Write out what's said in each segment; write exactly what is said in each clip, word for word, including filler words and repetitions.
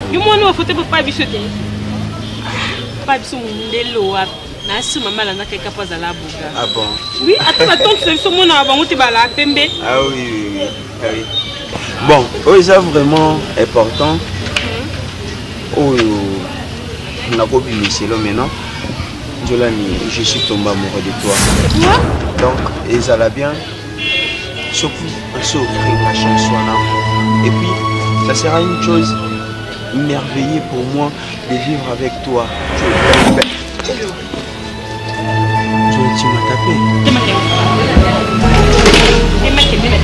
Yo moi non faut pas bichoter. Pas biso mondelo a na si maman la na quelque pas à la bouga. Ah bon? Oui, attends attends c'est ce mon na bango te bala pembe. Ah oui oui oui. Ah oui. Bon, oui, c'est vraiment important. Oh, on a copié Michel maintenant. Je suis tombé amoureux de toi. Quoi? Donc, et ça l'a bien. Surtout, on s'offre la chanson. Et puis, ça sera une chose merveilleuse pour moi de vivre avec toi. Tu, tu m'as tapé. Tu m'as tapé. Tu m'as tapé.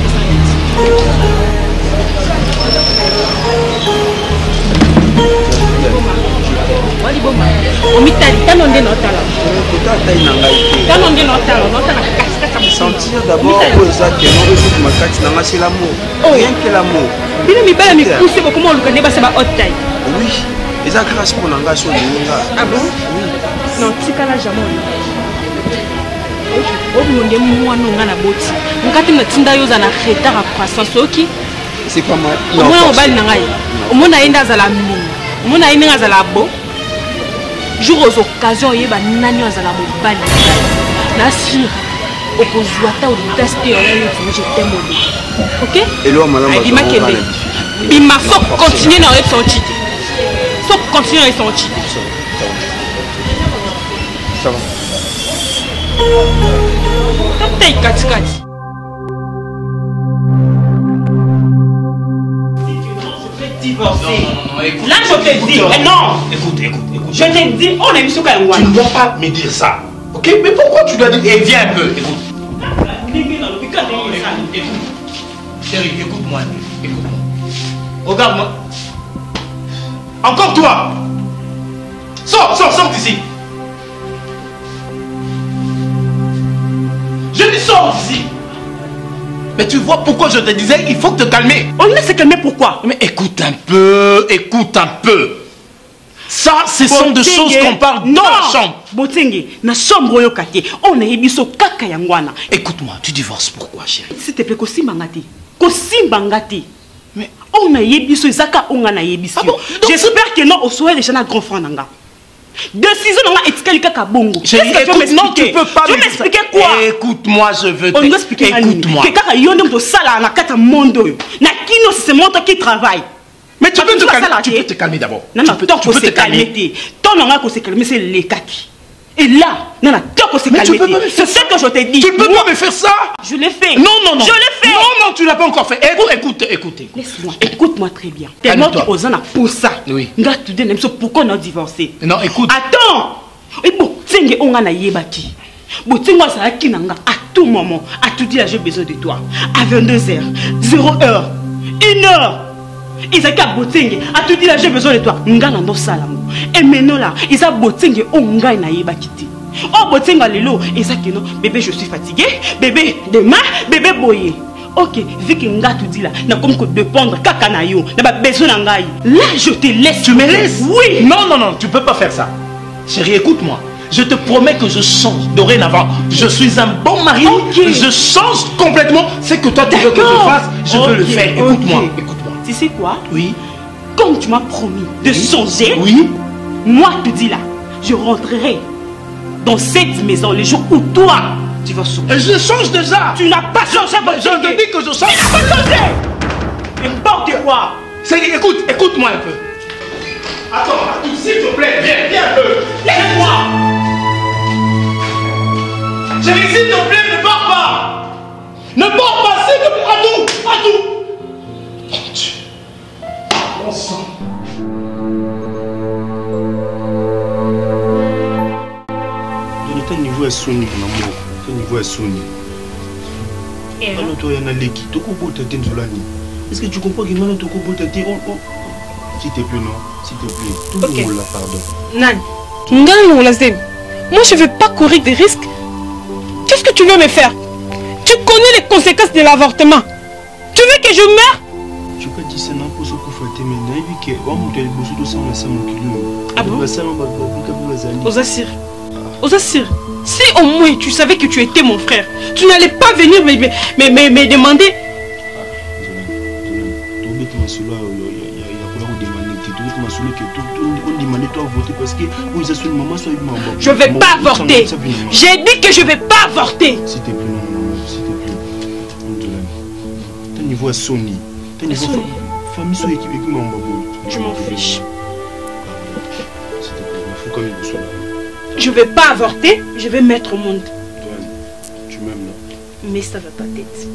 Wali bomba. Omitali tanonde notala. Tanonde notala, notala kasika. Sentir d'abord que ça que non que ma carte n'a c'est l'amour. Rien que l'amour. Bino mi bala mi pousser beaucoup mon lukane ba ba haute taille. Oui. Et ça grâce pour nanga so linga. Ah bon? Oui. Non, tika la jamoni. Obi monde mwa no ngana boti. Ngati na tinda yoza na retard à croissance oki. C'est pas mal. Non. Omona obali na ngai. Omona enda za la mini. Omona enda za la bo. Jour aux occasions yeba nani za la mobali. Na sûr. Opozwata ou tester je t'aime. OK? Et là malama. Bima kende. Bima faut continuer dans son titre. Faut continuer dans son titre. Ça va. T'as été kati kati. Divorcer. Non, non, non, écoute. Là, je te dis, mais non. Écoute, écoute, écoute. Je te dis, on a mis sur Tu ne dois pas me dire ça. Ok? Mais pourquoi tu dois dire. Eh, viens un peu, écoute. Écoute. Chérie, écoute-moi. Écoute-moi. Regarde-moi. Encore toi. Sors, sors, sors d'ici. Je dis sors d'ici. Mais tu vois pourquoi je te disais, il faut te calmer. On laisse se calmer pourquoi? Mais écoute un peu, écoute un peu. Ça, ce sont des choses qu'on parle dans la chambre. Botenge, na chambre yo kate. On a ebiso kaka yangwana. Écoute-moi, tu divorces pourquoi, chérie? S'il te plaît, kosimba ngati. Kosimba ngati. Mais on a ebiso izaka on a ebiso. J'espère que non au soir déjà na grand frère nanga. Décision nanga etikali kaka bongo. Chérie, écoute, non, tu peux pas. Tu veux m'expliquer quoi? Écoute-moi, je veux te. On doit expliquer. Écoute-moi. Que kaka yonde to sala na kata mondo. Na kino c'est mon temps qui travaille. Mais tu peux te calmer, tu peux te calmer d'abord. Non, non, tu peux te calmer. Ton nom à se calmer, c'est les kaki. Et là, non, non, tu peux se calmer. C'est ce que je te dis. Tu ne peux pas me faire ça. Je l'ai fait. Non, non, non. Je l'ai fait. Non, non, tu ne l'as pas encore fait. Écoute, écoute, écoute. Laisse-moi, écoute-moi très bien. T'es mort aux ans pour ça. Oui. Pourquoi on a divorcé? Non, écoute. Attends. Et bon, c'est que on a yébaki. Bon, tu vois, ça a kinanga à tout moment. À tout dire, j'ai besoin de toi. À vingt-deux heures, zéro heure, une heure. Ils ont botingue, a tout dit là j'ai besoin de toi. Ngana no salamu. Et maintenant là, ils ont botingue on ngai na yeba kiti. Oh botingue lelo, ils ont que non, bébé je suis fatigué, bébé demain, bébé boyé. OK, vu que nga tout dit là, n'a comme que dépendre kaka na yo, n'a pas besoin ngai. Là je te laisse. Tu me laisses? Oui. Non non non, tu peux pas faire ça. Chérie, écoute-moi. Je te promets que je change dorénavant. Je suis un bon mari. Okay. Je change complètement. C'est que toi tu veux que je fasse, je okay. veux le faire. Écoute-moi. Okay. Écoute Tu sais quoi? Oui. Comme tu m'as promis de oui. changer, oui. Moi, te dis là, je rentrerai dans cette maison le jour où toi, tu vas changer. Je change déjà. Tu n'as pas changé. Je, je te dis que je change. Tu n'as pas changé. N'importe quoi. Écoute, écoute-moi un peu. Attends, attends, s'il te plaît, viens, viens un peu. Laisse-moi. Chérie, s'il te plaît, ne pars pas. Ne pars pas, s'il te plaît. À tout, à tout. Bon sang. Ton niveau est sonné, mon amour. Ton niveau est sonné. Alors toi, il y en a les qui te coupent ta tête sur la nuit. Est-ce que tu comprends que maintenant tu coupes ta tête? S'il te plaît, non. S'il te plaît. Tout le monde là, pardon. Nan. Non, Lazem. Moi, je ne veux pas courir des risques. Qu'est-ce que tu veux me faire? Tu connais les conséquences de l'avortement. Tu veux que je meure? Je peux dire ça non pour ce que vous faites, mais il y a eu que on a besoin de ça, on a ça mon kilo. Ah bon? Aux Assir. Aux Assir. Si au moins tu savais que tu étais mon frère, tu n'allais pas venir me, me, me, me, me demander. Je vais pas avorter. J'ai dit que je vais pas avorter. S'il te plaît, non, s'il te plaît. T'as niveau à Sony. T'as niveau famille sur équipe avec moi. Je m'en fiche. S'il te plaît, il faut quand même que soit là. Je vais pas avorter, je vais mettre au monde. Tu m'aimes là. Mais ça va pas tête.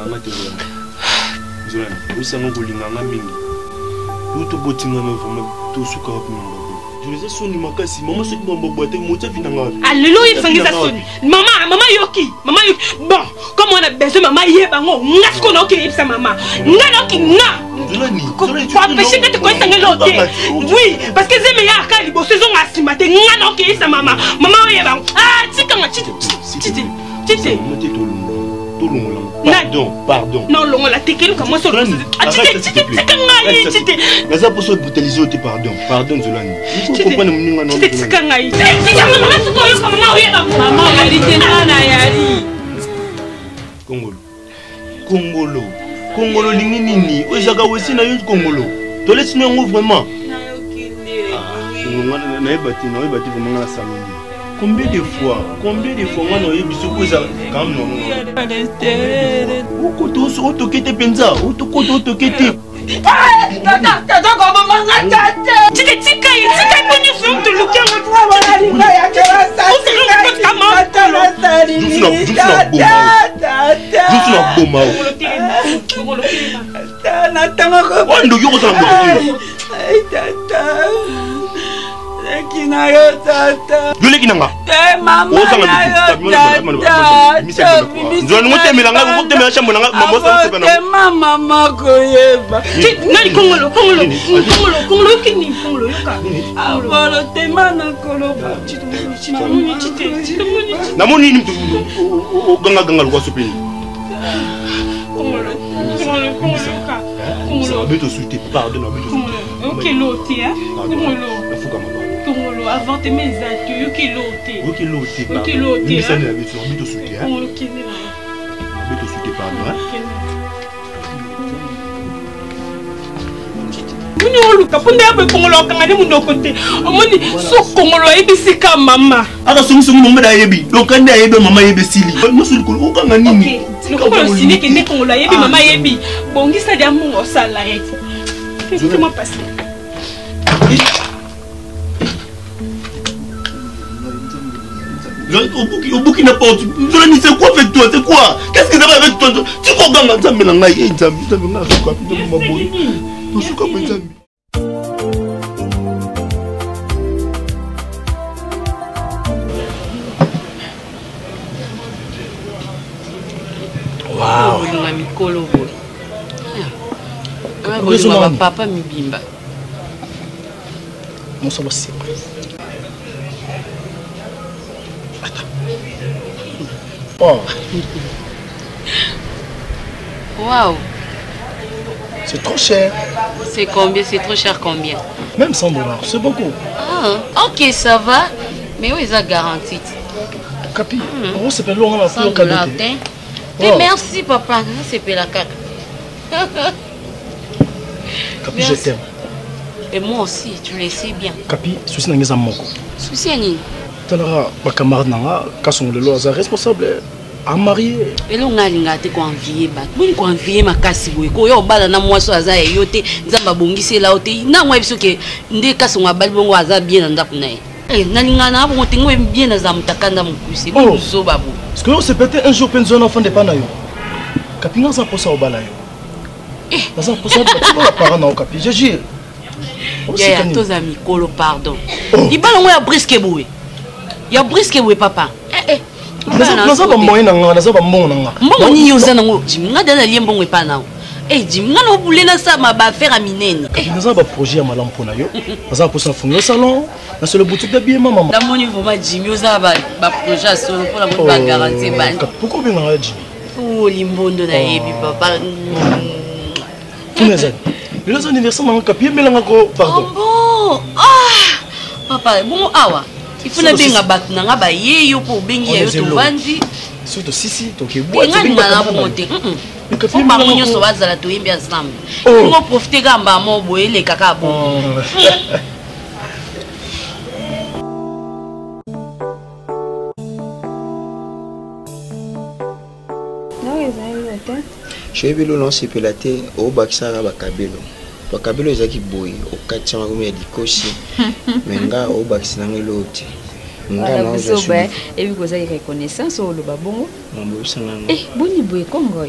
Alléluia, maman, maman yoki, maman yoki. Bon, comme on a besoin, maman yebango, ngas qu'on a ok, ça maman, nanoki na. Pour empêcher que tu connaisses l'autre. Oui, parce que c'est meilleur quand les saison à simate, nanoki ça maman, maman yebango. Ah, tika nga titi, titi, titi. Pardon, pardon. Non, non, la tequila comment ça? Ah, titi, titi, tika nga titi. Mais ça pour se brutaliser, pardon, pardon Zolani. Vous comprenez mon nom? Titi, tika nga titi. Maman, vérité nana yali. Congolo. Congolo. Congolo lingi nini? Ozaka wesi na yo Congolo. To laisse nous vraiment. Na yo kinde. Ah, na ebati, na ebati vraiment na samedi. Combien de fois, combien de fois on a eu biso koza quand non non. Oko to so to kete penza, o to ko to kete. Ah, tata, tata ko mama tata. Tite tika, tika kuni so to lukia mo twa wala linga ya kera sa. O se lo ko kama. Juste na, juste na boma. Juste na boma. Tana tanga ko. Wando yo ko sa boma. Ai tata. Lekina yo tata. Yo lekina nga. Eh mama. O sa nga tata. Nzoni mo temela nga ko temela chambo nga mama sa se bana. Mama mako yeba. Nani Congolo, Congolo. Congolo, Congolo kini Congolo yoka. Abolo temana kolo. Namoni ni mtu ganga ganga lwa sopeni. Congolo. Congolo, Congolo yoka. Congolo. Abeto souté pardon abeto. Ok l'autre hein. Congolo. Afuka mama. Congolo avant de mes actes, ok l'autre. Ok l'autre. Ok l'autre. Ni ça na abeto abeto souté hein. Congolo kini. Abeto souté pardon hein. Muni oluka ponde abe Congolo kanga ni mundo kote. Omoni so Congolo ebisika mama. Aka sungu sungu mama da yebi. Lokande ayebe mama yebe sili. Musul ko okanga nini? Le Congolo sini ke ne Congolo yebi mama yebi. Bongisa dia mu osala rek. Laissez-moi passer. Au Burkina Faso, c'est quoi avec toi? C'est quoi? Qu'est-ce que ça va avec toi? Tu crois que tu as mis un aïe, tu as mis un aïe, tu as mis un aïe, tu as mis un aïe. Wow. Papa Mibimba. Nous sommes surprise. Attends. Oh. Waouh. C'est trop cher. C'est combien? C'est trop cher combien? Même cent dollars, c'est beaucoup. Ah, ok, ça va. Mais où est la garantie? Capi, on s'appelle Laurent la cent dollars. Merci papa. C'est pas la carte. Capi, je t'aime. Et moi aussi, tu le sais bien. Capi, souci n'a pas moko. Souci à ni. Talara, ma camarade n'a pas son le lois responsable à marier. Et là on a l'ingate qu'on envier bat. Moi qu'on envier ma casse boy. Ko yo bala na moi so aza yote, nzamba bongisi la ote. Na moi biso ke nde kaso nga bali bongo aza bien ndapu na ye. Eh, na lingana bo ngotingo bien na zamutakanda mukusi. Bo zo babo. Parce que on s'est pété un jour penzo enfant de pana yo. Capi nga za posa obala yo. Eh, za posa tu vas parler na capi. Je jure. Ya ya tos amis kolo pardon. Di bala ngo ya brisque boy. Ya brisque boy papa. Eh eh. Naza ba moyen nga, naza ba mbongo nga. Mbongo ni yoza nango. Jimnga dana lié mbongo epa nao. Eh jimnga no boulé na sa ma ba faire à minene. Eh naza ba projet ya malam pona yo. Naza posa fongo salon, na solo boutique de bien maman. Na moni vraiment Jimmy oza ba ba projet solo pour la ba garantie ba. Pourquoi bien nga Jimmy? Oh limbondo na yebi papa. Funeza. Le anniversaire manga capier melanga ko pardon. Oh ah papa bon awa. Il faut la benga bat na nga ba yeyo po bengi yo to vandi. Surtout si si to ke bois tu benga na monter. Faut pas mon so bazala to yimbi ensemble. On va profiter gamba mo boye les kaka bon. Je vais le lancer pelaté au Baxara Bakabelo. Bakabelo est qui boy au quatre cents comme il dit cochi. Mais nga au Baxara l'autre. Nga non je suis. Et vous avez reconnaissance au babongo. Mon beau sang. Eh boni boy kongoy.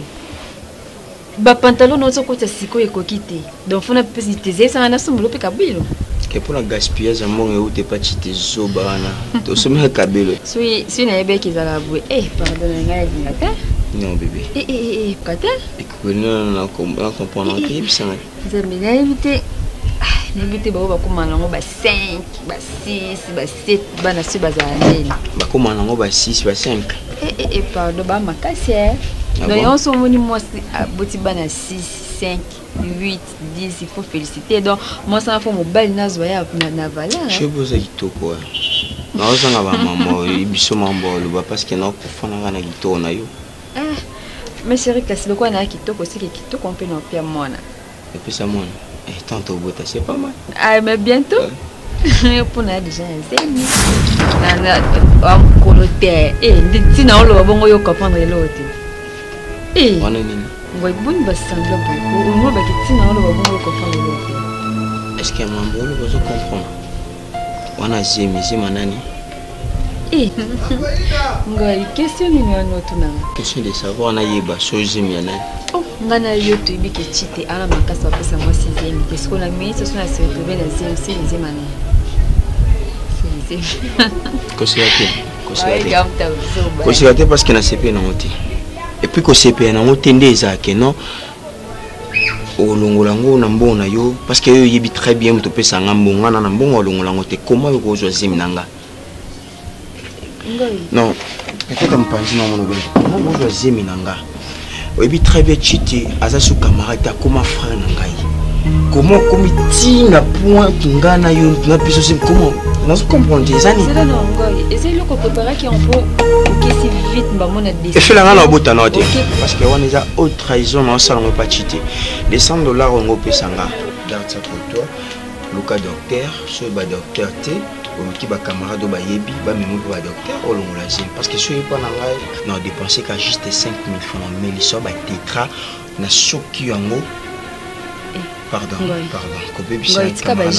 Ba pantalon no soko ta siko ekokite. Donc fona pesi teze ça na sombolo pe kabilo. Que pour la gaspillage à mon et où t'es pas chité zoba na. To somme Kabelo. Si si na ebe ki zala boy. Eh pardon nga ngata. Non bébé. Eh eh eh kata. Écoute non non on comprend non qui ça. Nzambe na éviter. Na éviter ba ba komana ngo ba cinq, ba six, ba sept bana si bazala nene. Ba komana ngo ba six, ba cinq. Eh eh eh pardon ba makasi. Donc on se moni moi boti bana six, cinq, huit, dix, il faut féliciter. Donc moi ça faut mon bal na zoya na na vala. Je pose kitoko. Na ozanga ba mama ibiso mambo lo parce que na ko fana kana kitoko na yo. Ah, mais chérie, qu'est-ce que na kitoko aussi que kitoko on peut non pia mona. Et puis ça mona. Eh tant au bota c'est pas mal. Ah mais bientôt. Pour na déjà zemi. Na na am kolote. Eh ndi na olo bongo yo comprendre l'autre. Eh. On est nini. Ngoi buni basangla beaucoup. On va que na olo bongo yo comprendre l'autre. Est-ce que mambo lo vous comprendre? On a zemi zema nani? Eh. Ngoi question ni no tuna. Question de savoir na yeba soje miana. Oh, ngana yo to ibike chite ala makasa pesa moi sixième. Qu'est-ce qu'on a mis ce sont la se retrouver dans sixième sixième année. Sixième. Considéré. Considéré. Considéré parce que na C P na monté. Et puis que C P na monté ndeza ke non. Olongolango na mbona yo parce que yo yebi très bien to pesa ngambonga na mbongo olongolango te comment yo ko zo ziminanga. Non, peut-être que je pense que je vais faire minanga. Oui, très bien, Chiti, Azasu camarade, comment frère Nangai. Comment, comme il na point, Kingana, you na puissance, comment, nous comprenons des années. C'est là, non, essayez le préparer qui en faut, ok, si vite, bah, mon adresse. Et fais la main au bout de note. Parce que on est à haute trahison, on s'en va pas Chiti. Les cent dollars, on va payer ça. Garde ça pour toi. Luka docteur, ce bas docteur T. Qui va camarade au bayebi, va même au docteur, au long la zine. Parce que si on n'a pas dépensé qu'à juste cinq mille francs, mais les sommes à tétra, n'a choqué en haut. Pardon, pardon. Coupé, puis c'est un camarade.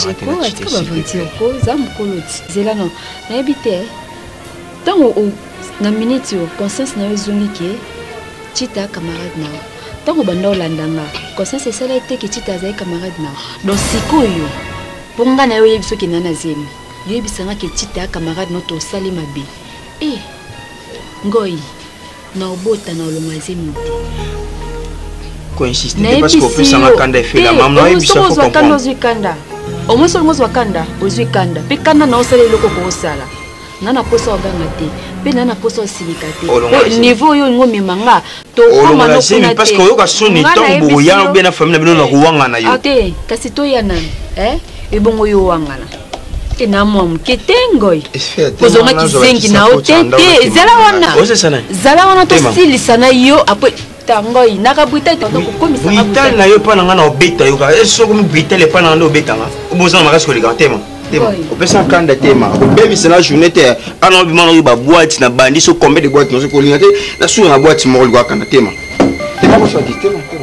Na minute conscience na zoni ke chita camarade na tango banda olandanga conscience c'est là été que chita za camarade na donc sikoyo ponga na yo yebiso ke nana zemi yebisanga ke chita camarade notre sali mabe eh ngoi na obota na olonga zemi ko insiste parce que peut ça makanda fait la maman na yebisa faut comprendre kanda au moins seulement kanda ozui kanda pe kanda na osala loko ko osala nana poso oganga te pe nana poso silika te niveau yo ngomi manga to koma no kuna parce que yo ka soni tombo ya bien na famille na bino na kuwanga na yo ate kasi to ya nan eh e bongo yo wanga na te na mom ketengoi kozonga kizengi na otete zala wana zala wana to silisa na yo après tangoi nakabuita to kokomisa buita na yo pa na ngana obeta yo ka eso komi buita le pa na ndo obeta nga obozana makasi ko ligantema au pesa kanda tema baby c'est la journée te ana bi mano ba boîte na bandi so combien de boîtes nous ko lingate na sur na boîte mo lwa kanda tema tema ko so di tema tema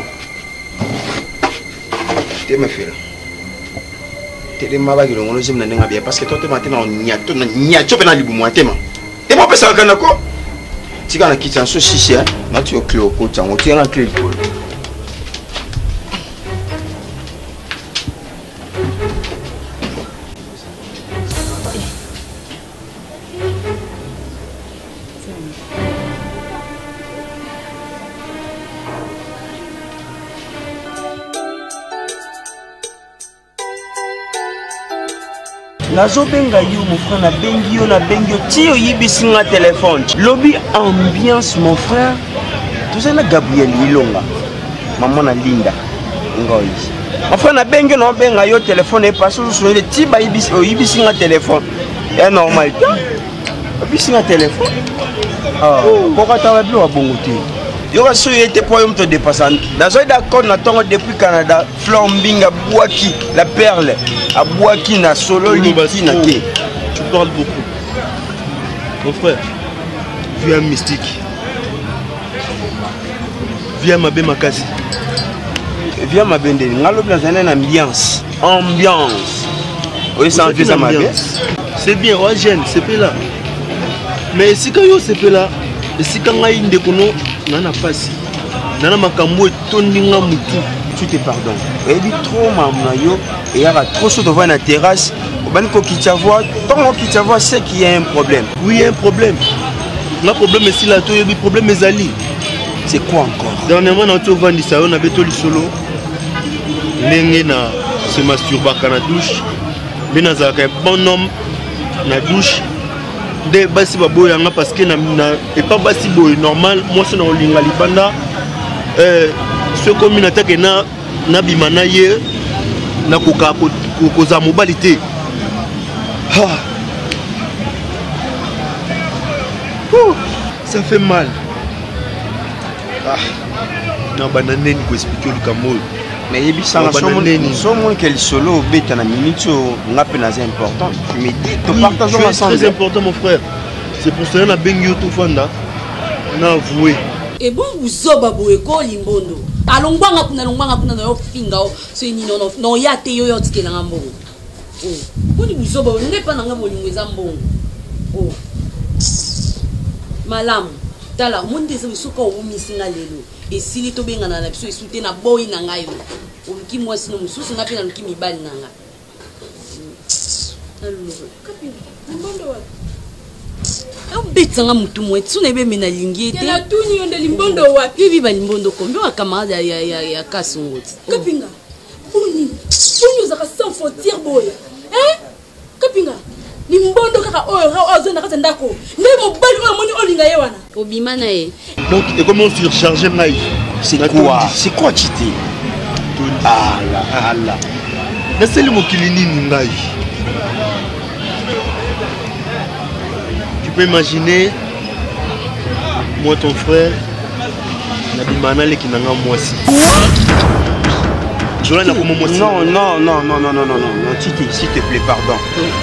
tema fela tema ba ki longo zim na nga bien parce que toi tema tema nyato na nyato pe na libu mo tema tema pesa kanda ko tika na kitchen so sisi hein na tu au clé ko tango tu na clé Nazo benga yo mon frère na bengi yo na bengi yo tio yibisi nga téléphone lobby ambiance mon frère tout ça na Gabriel Ilonga maman na Linda ngoi mon frère na bengi no benga yo téléphone et passe sur le tiba yibisi o yibisi nga téléphone et normal yibisi nga téléphone ah pourquoi tu as vu wa bongo te Il y aura ce qui était pour me te dépasser. Dans un d'accord, on a depuis Canada, Flambing à Boaki, la perle, à Boaki, na solo, Liti, na Ké. Tu parles beaucoup. Mon frère, viens mystique. Viens ma belle Makasi. Viens ma belle, on a une ambiance. Ambiance. Oui, ça en fait ça ma belle. C'est bien, ouais, jeune, c'est pas là. Mais si quand yo c'est pas là, si quand on a une décono, on a pas si. On a makambo et toninga mutu. Tu te pardonnes. Et dit trop maman yo, et il y a trop chaud devant la terrasse. Ben ko qui t'avoue, tant qui t'avoue, c'est qu'il y a un problème. Oui, il y a un problème. Le problème est si là, il y a un problème est ali. C'est quoi encore? Dernièrement, on a vendu ça, on avait tout le solo. Nengue na se masturba dans la douche. Mais on a un bon homme na douche. De basi babo yanga parce que na et pas basi boy normal. Moi c'est na olinga libanda. Euh, ce comme une attaque na na bimana ye na koka koza mobilité. Ah. Oh, ça fait mal. Ah. Na banane ni ko expliquer le Cameroun. Mais il y a des qui solo bêta na minute ngape na c'est important. Tu me dis que partageons ensemble. C'est très important mon frère. C'est pour cela na bengi yo to fanda. Na avoué. Et bon vous zoba boye ko limbondo. Alongwanga kuna longwanga kuna na finga o so ni no no ya te yo yo tikela ngambo. Oh. Ko ni zoba ne pa na ngambo lingweza mbongo. Oh. Malam. Tala monde se suka o misinga lelo. Et si les tobenga na biso esute na boy na ngai o ki moi sino mususu na pe na ki mibali na nga allo kapi mbondo wa o betanga mutu mo etsu na be mena lingi ete na tuni yonde limbondo wa bibi ba limbondo kombe wa camarade ya ya ya kasungoti kapinga uni uni uzaka sans faute boy hein kapinga limbondo kaka oyo ha ozona kata ndako nde mobali oyo moni olinga ye wana obima na ye. Donc et comment surcharger naïf? C'est quoi? C'est quoi Titi? Ah là, ah là. Mais c'est le mot qui l'ini naïf. Tu peux imaginer moi ton frère Nabimana le qui n'a pas moi si. Non non non non non non non non Titi s'il te plaît pardon.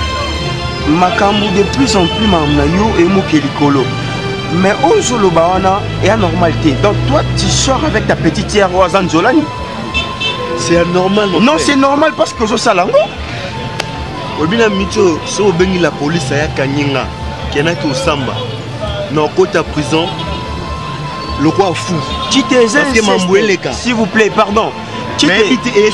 Makambo de plus en plus mamnayo et mokelikolo. Mais aujourd'hui, il y a normalité. Donc toi, tu sors avec ta petite sœur Roazan Zolani. C'est anormal. Non, c'est normal parce que je suis là. Obina Micho, si vous venez la police à Kanyinga, qui est au Samba, dans le côté de prison, le roi fou. Tu t'es s'il vous plaît, pardon. Tu t'es c'est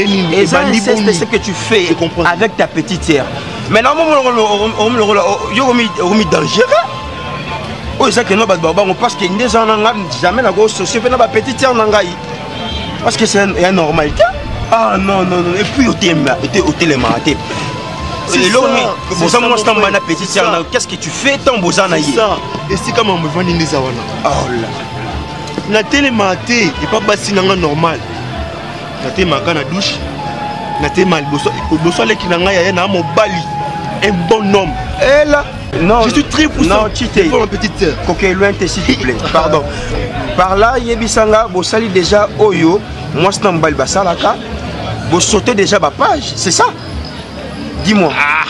ce que tu fais avec ta petite sœur. Mais non, on me dit dangereux. Oh, c'est que nous, parce que nous jamais la grosse société, la petite sœur n'engaille. Parce que c'est une normalité. Ah non, non, non. Et puis, au télématé. C'est là, la petite sœur, qu'est-ce que tu fais, ton beau ça? Et si comment me vend une zawana? Oh là. La télématé, et pas bassi normal. La télématé, la douche. La télématé, le soleil qui n'a rien à mon bali. Un bon homme. Et là. Non, je suis très poussé. Non, tu t'es. Pour ma petite sœur. Coquet loin, s'il te plaît. Pardon. Par là, Yebisanga, vous salez déjà Oyo. Moi, c'est un bal basalaka. Vous sautez déjà ma page. C'est ça? Dis-moi. Ah.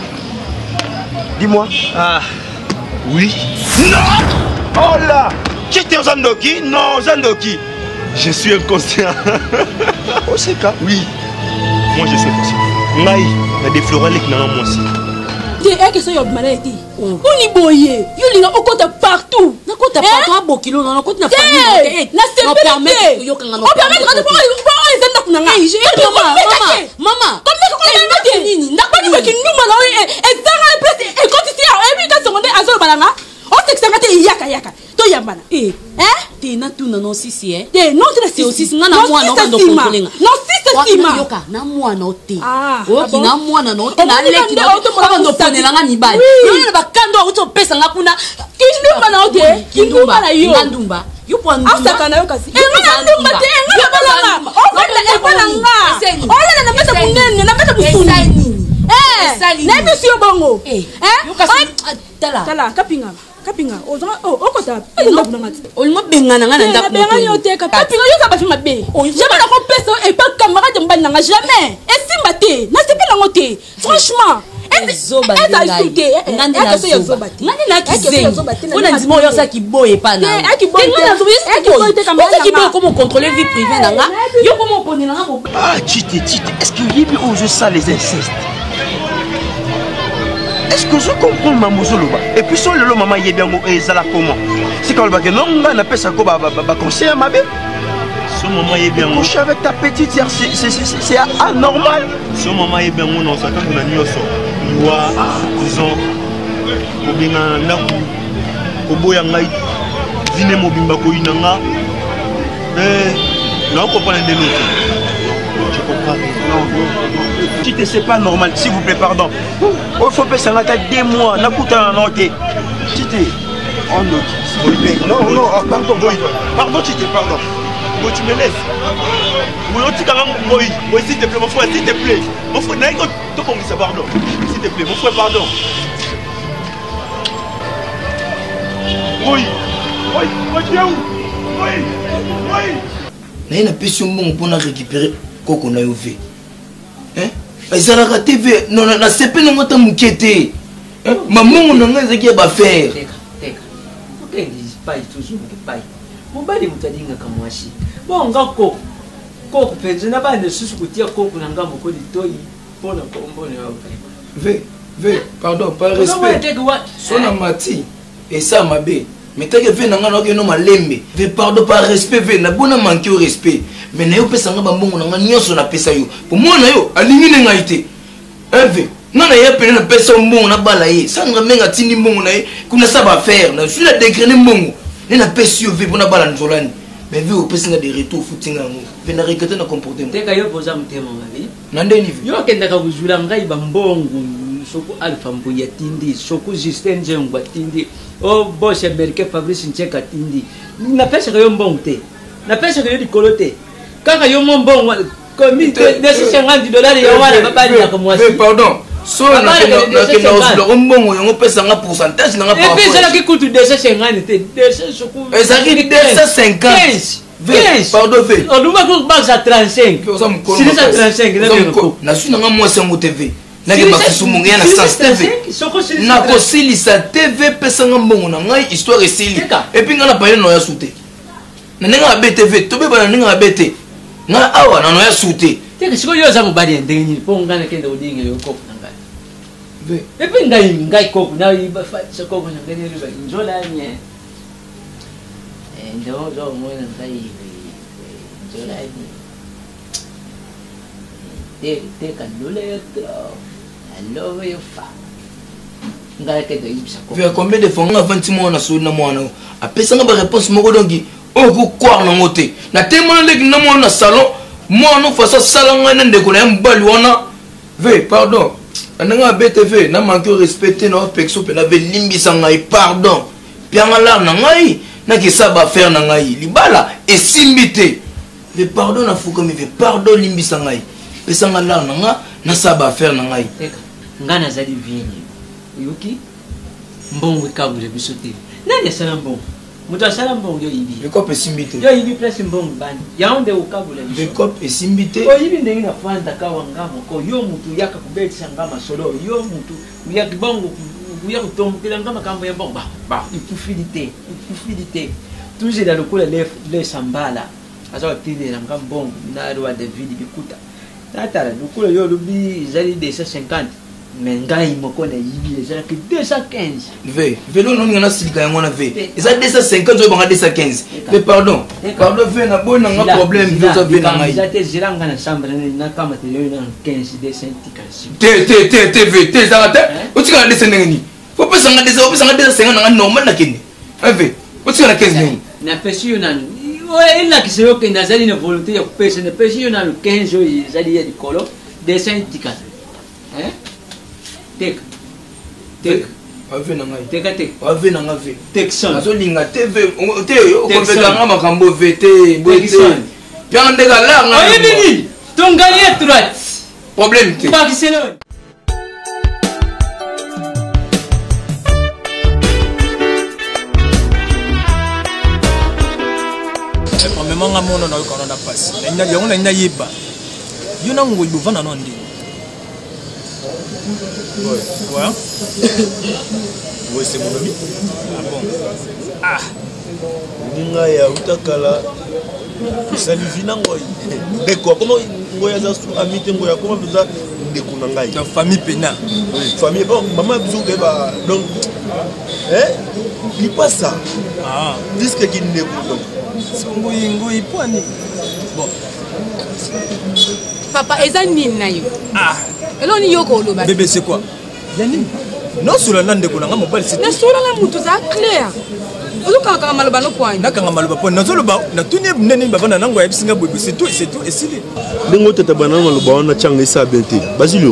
Dis-moi. Ah. Oui. Non. Oh là. Tu étais aux Zandoki? Non, Zandoki. Je suis inconscient. Oh, c'est quoi? Oui. Moi, je suis inconscient. Naï, il y a des florales qui n'ont pas moi aussi. T'es un qui sont maladie. On y boye. You l'as au côté partout. Na côté partout à Bokilo, na côté na famille. Na c'est permis. On permet de voir les gens na. Maman, maman, maman. Comme ça on a nini. Na pas ni que nous malao et ça a place et quand tu as et puis quand on est azol balanga. On t'exclamate yaka yaka. To yambana. Eh, hein? T'es na tout non sisi eh. T'es non t'es aussi na na moi na ndo contrôler. Non si sima yoka na mwana ote ah oki na mwana na ote na leki na ndo ponela nga mibali yo ba kando uto pesa nga kuna kindumba na ote kindumba na yo ndumba yo po ndumba asaka na yo kasi e nga ndumba te nga na balanga o fanda e balanga ola na meta kunene na meta kusuni eh na mbi si obongo eh yo kasi tala tala kapinga Kapinga, ozanga oh okota. Pinga bunangati. Olimo bengana ngana ndako. Benga yote ka. Kapinga yoza ba fima be. Jamais na ko peso et pas camarade mbana nga jamais. Et simba te, na sepe na ngote. Franchement, zoba ngai. Ngande na zoba. Ngande na kizengi. Ona ndimo yo sa ki boye pa na. Eh, ki boye. Ngana zoba est ki boye te camarade. Ki boye comment contrôler vie privée na nga. Yo comment poni na nga. Ah, Tite, Tite, est-ce que yibi ose ça les incestes? Est-ce que je comprends maman Zoloba? Et puis sur le lot maman yebiango et zala comment? C'est quand le baguette non on appelle ça quoi bah bah conseiller ma bé? Ce maman yebiango. Coucher avec ta petite sœur c'est c'est c'est anormal. Ce maman yebiango non ça quand on a nyoso. Loi, cousin, kobinga naku, koboya ngai, dîner mobimba ko inanga. Mais non comprendre de nous. Je comprends. Non, non. Tite, c'est pas normal, s'il vous plaît, pardon. Il faut passer un deux mois, n'a pas noté. Tite, on note. Non, non, pardon, pardon, Tite, pardon. Bon, tu me laisses. Bon, s'il te plaît, mon frère, s'il te plaît. Mon frère, n'a pas compris ça, pardon. S'il te plaît, mon frère, pardon. Oui, oui, oui, tu es où? Oui, oui. Il y a une personne pour récupérer. Koko na yove hein ezalaka T V non na sepe na ngota mukete hein mamungu na nga ezaki ba faire teka teka okay this pai toujours ke pai mobali mutadinga kamwashi bonga koko koko penze na bande susu kutia koko na ngambo ko litoi pona kombone wa ve ve pardon par respect sona mati et ça mabe mais teke ve na nga na ke no malembe ve pardon par respect ve na bona manquer au respect. Mais na yo pesa nga bambongo na nyonso na pesa yo pour moi na yo alingi ne ngaite eve nana ya pele na pesa mbongo na bala ye sanga menga tini mbongo na ye kuna ça va faire na sur la décréner mbongo ne na pesa yo ve bona bala nzolani mais vu au pesa nga de retour footinga ngo ve na regretter na comportement teka yo poza mtema mabi na ndeni ve yo kenda ka kuzula ngai bambongo soko alpha mbuya tindi soko Justin Jengwa tindi o boss américain Fabrice Ncheka tindi na pesa yo mbongo te na pesa yo dikolote kaka yo mon bon comme deux cent cinquante dollars yo wana papa ni comme mais pardon so na na na le mbongo yo pesa nga pourcentage na nga par rapport et puis ça qui coûte deux cent cinquante deux cents soko et ça qui deux cent cinquante pardon ve on nous va pour base à trente-cinq si ça trente-cinq na su na nga moi sango T V na ke bakusu mungia na sens T V na ko silisa T V pesa nga mbongo na ngai histoire esili et puis nga na paye no ya sute na nga B T V to be ba na nga B T na awa na no ya sute teka siko yo za mobali ndenge po ngana kenda odinga yo koko nanga ve e pe ngai ngai koko na iba fa siko ko nanga ni ba njola nye e ndo zo mo na ngai njola ni te te kandola yo tro allo yo fa ngai kenda ibisa ko ve combien de fois nga vingt mois na so na mwana a pesa nga ba réponse moko dongi o ko kwa na ngote na témoin leki na mo na salon moi no fasa salanga na ndeko na mbali wana ve pardon ananga B T V na manque respecter na pexo pe na ve limbisa ngai pardon pianga la na ngai na ki sa ba faire na ngai libala e simbite ve pardon na fuko mi ve pardon limbisa ngai pesa nga la na nga na sa ba faire na ngai teka ngana zali vini yuki mbongo kabule bisote nani sala mbongo mutu asala mbongo yo ibi vekop esimbite yo ibi place mbongo bani yaonde ukabula vekop esimbite o ibi ndenge na fanda kawa ngamo ko yo mutu yaka kubetisa ngama solo yo mutu yaka bongo kuya kutombela ngama kambo ya bongo ba ba ipufilité ipufilité toujours dans le coup les les sambala azo tine na ngam bongo na roi David bikuta tata le coup yo lubi zali deux cent cinquante mais ngai moko na yibi ezala que deux cent quinze ve velo non ngana silika yango na ve eza deux cent cinquante zo banga deux cent quinze mais pardon pardon ve na bona nga problème ve zo ve na ngai zate zilanga na chambre na kama te yo na quinze deux cent quinze te te te te ve te za te utika na deux cent ngani faut pas sanga deux cent sanga deux cent cinquante na normal na kini ve utika na quinze ngani na pesi yo na ouais il a qui se yo que nazali na volonté ya kupesa na pesi yo na quinze yo zali ya dikolo deux cent quinze hein teka teka ave na ngai teka teka ave na ngai Texan azo linga T V te yo ko peka nga makambo V T Texan bien ndeka la nga oye bini tongani droite problème te Barcelone vraiment nga mona na ko na passe na yango na ina yeba yo na ngo ibo vana nondi ouais ouais ouais c'est mon ami ah bon ah ninga ya utakala salivina ngoi ndeko comment ngoya za su ami te ngoya comment vous ndeko na ngai ta famille pena famille bon maman biso ke ba donc eh il pas ça ah disque qui ndeko donc ngoi ngoi pwani bon papa eza nini na yo ah eloni yoko oloba bébé c'est quoi yani non solo na ndeko na nga mobile c'est na solo na mutu za clair olukaka maloba no point nakanga maloba point nazoloba na tunie neni bavana nango yabisinga bwebe c'est tout c'est tout esili ndenge tata bana maloba wana changa isa bente basilio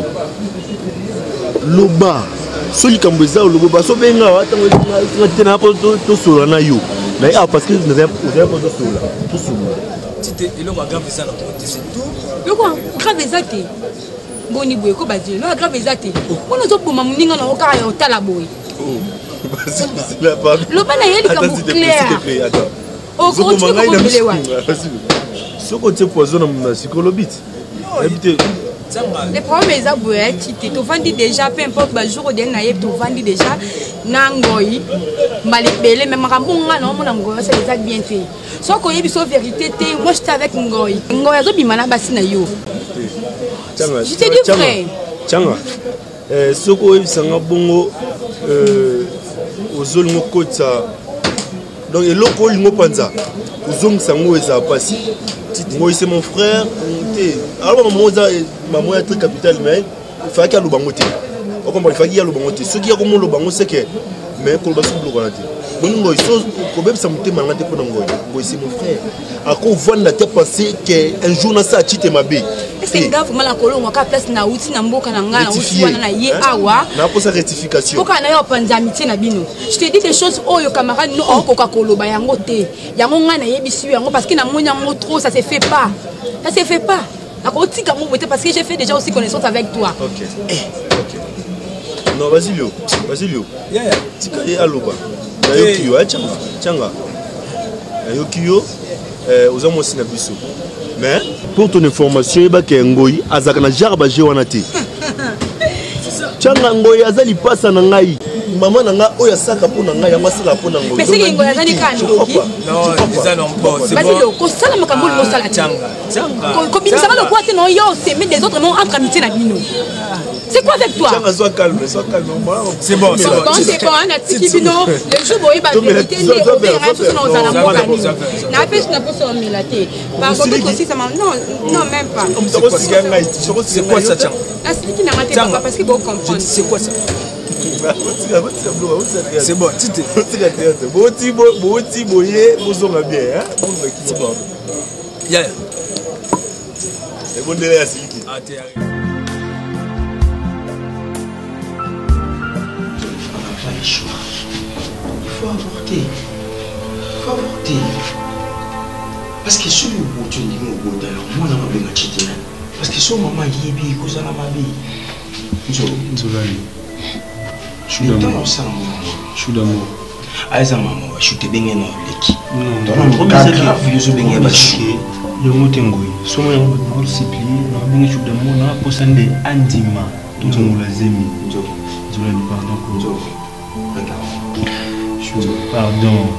loba soli kambo eza lobo baso benga watango tena po to solo na yo na ah parce que nous avons nous avons to solo to solo tite eloko grave ça na c'est tout loko grave ezate boni boye ko badile no grave ezate ona zo boma muninga na okaya otala boye le bana yeli comme clair au continue comme belewa ce côté poison na psycholobite habité le problème est aboye tite to vandi déjà peu importe ba jour de na yeb to vandi déjà na ngoi malibele même makambo nga na mona ngoi ça les a bien fait so ko yebi so vérité té moi j'étais avec ngoi ngoi azo bimana basi na yo je te dis vrai tchanga euh soko ebisanga bongo euh ozolingo kota donc eloko olingo panza ozongisa ngo eza pasi moi c'est mon frère alors maman oza maman ya très capital mais il fallait qu'il y a le bangote on comprend il fallait qu'il y a le bangote ce qui a comme le bangote c'est que mais qu'on va se bloquer bon moi il faut quand même ça me te malade pour ngo moi c'est mon frère à quoi voir la tête penser que un jour na ça chite mabe c'est grave mal akolo ngaka place na uti na mboka na ngana uti wana na ye awa na ko sa rectification poka na yo panza amitié na bino je te dis des choses oh yo camarade no o koka koloba yango te yango ngana yebisi yango parce que na monya yango trop ça se fait pas ça se fait pas na ko tika mo bote parce que j'ai fait déjà aussi connaissance avec toi OK OK non vas-y Lio vas-y Lio yeah yeah tika ye aloba na yo kiyo achanga changa na yo kiyo euh aux hommes aussi na biso. Mais pour ton information, il y a un ngoi azakana jarba jewana te. Changa ngoi azali pasa na ngai. Maman na nga oya saka pona ngai ya masala pona ngoi. Mais c'est ngoi azali kan ngoki. Non, ça non bon, c'est bon. Vas-y le ko sala makambo lo sala changa. Changa. Ko binisa le quoi non yo c'est mais des autres non entre amitié na bino. C'est quoi avec toi? Changa sois calme, sois calme. C'est bon, c'est bon. C'est bon, na tiki bino. Le jour boy ba vérité ne au père tout dans la mboka ni. Na pêche na poso milate. Par contre aussi ça non non même pas. C'est quoi ça changa? La sliki na maté papa parce que vous comprendre. C'est quoi ça? C'est bon, tu t'es. Boti boti boye bozonga bien hein. C'est bon. Yeah. C'est bon derrière sliki. Ah t'es Il faut avorter. Il faut avorter. Parce que si vous avez dit que vous avez dit que vous avez parce que si vous avez dit que vous avez dit que vous avez dit je suis d'amour. Je suis d'amour. Aïe, maman, je suis de bien dans l'équipe. Dans le cas grave, je suis bien dans l'équipe. Je suis bien dans l'équipe. Je suis bien dans l'équipe. Je suis bien dans l'équipe. Je suis bien dans l'équipe. Je pardon.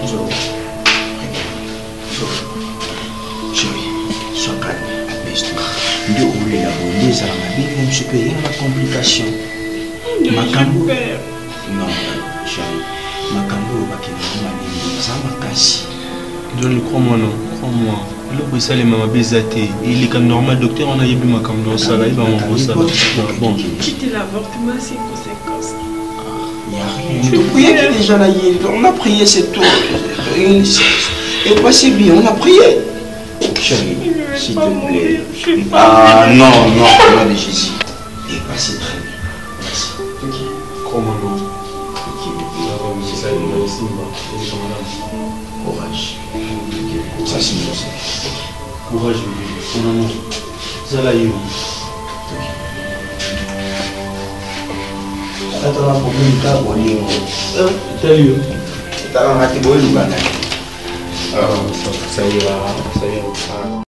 Chérie, sois calme, apaise-toi. De où il y a des armes, je peux y avoir ma complication. Ma cambo. Non, chérie. Ma cambo va qu'il y ait ça ma casse. John, crois-moi non, crois-moi. Le ça les mamas bézaté. Il est comme normal, docteur, on a eu ma cam dans ça là, il va m'envoyer ça. Bon. Quitter l'avortement, c'est conséquence. Il n'y a rien. Vous priez déjà là, on a prié, c'est tout. Et passez bien, on a prié. Chérie, s'il te plaît. Ah non, non, au nom de Jésus. Et passez très bien. Merci. Crois-moi non. Courage. Ça c'est bon. Courage, mon amour. Ça là, il Attends, un problème, t'as bon, t'as eu. T'as un matin, bon, il va. Ça ira, ça ira.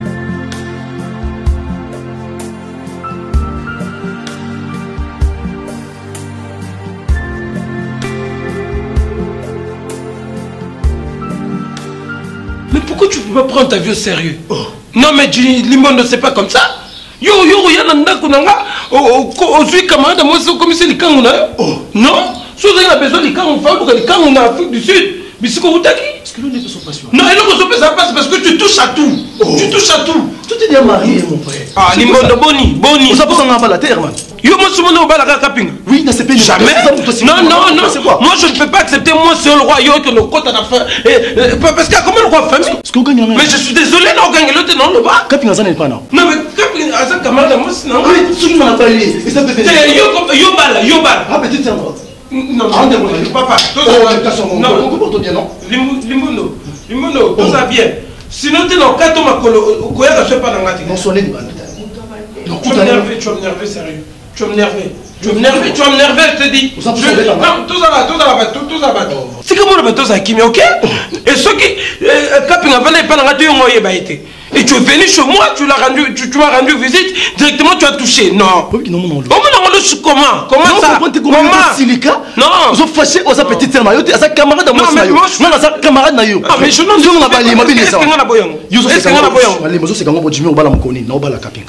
Mais pourquoi tu peux pas prendre ta vie au sérieux? Oh. Non mais Limon ne c'est pas comme ça. Yo yo yo nanda kunanga au suis camarade moi c'est comme si les kanguna. Oh non, si vous avez besoin des kangs, on fait les kangs en Afrique du Sud. Mais c'est quoi vous t'as dit? Est-ce que l'on est pas passion? Non, et l'on ne ça passe parce que tu touches à tout. Oh. Tu touches à tout. Tu t'es déjà marié mon frère. Ah Limon de Boni, Boni. Vous avez besoin d'un la terre man. Yo moi je m'en vais à la caping. Oui, non c'est pas jamais. Non non non. Moi je ne peux pas accepter moi seul roi yo que le côté à la fin. Parce qu'il y a comment le roi famille? Mais je suis désolé non gagne l'autre non le bas. Caping ça n'est pas non. Non mais caping ça camarade moi non. Oui, tu m'en as parlé. Et ça peut faire. Yo yo bal, yo bal. Ah petit tiens droite. Non, non, non, papa. Non, on comporte bien, non? Limono, Limono, tout ça bien. Sinon, tu n'as qu'à tomber à Kolo, Koya, je ne sais pas dans la tête. Non, sonner du bal. Tu vas m'énerver, tu vas m'énerver, sérieux. Tu vas m'énerver. Tu vas m'énerver, tu vas m'énerver, je te dis. Non, tout ça va, tout ça va, tout ça va. C'est comme le bateau, ça qui m'est ok? Et ceux qui. Caping avant, ils pas dans la tête, on y a été. Et tu es venu chez moi, tu l'as rendu, tu, tu m'as rendu visite, directement tu as touché. Non. Oui, non, non, non. Comment? Comment ça? Comment? Silica? Non. Ils ont fâché aux petits termes. Ils ont camarade à moi. Non, mais moi, non, ça camarade na yo. Ah, mais je ne sais pas. Est-ce que on a boyang? Est-ce qu'on a boyang? Allez, moi, c'est quand on va dire, on va la m'coni, non, on va la caping.